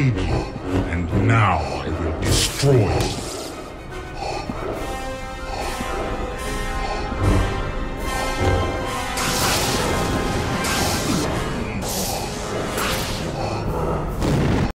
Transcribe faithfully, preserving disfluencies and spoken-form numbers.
betrayed you, and now I will destroy you.